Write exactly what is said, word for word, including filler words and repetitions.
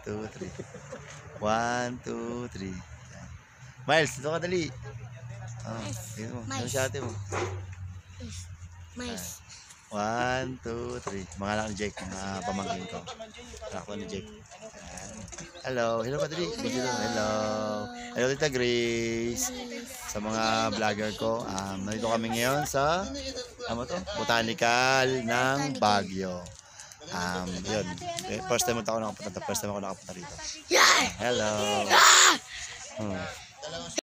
two, three. One, two, three. Yan. Miles, dito ka dali. Oh, dito mo. Ano siya ate mo? Mais. One, two, three. Mga anak ni Jake, mga pamangkin ko. Anak ko ni Jake. Ayan. Hello. Hello ka dali. Hello. Hello. Hello Tita Grace. Sa mga vlogger ko, um, nandito kami ngayon sa ano to? Botanical ng Baguio. Um, yun. First time ako nakapunta. First time ako nakapunta rito. Hello. Hmm.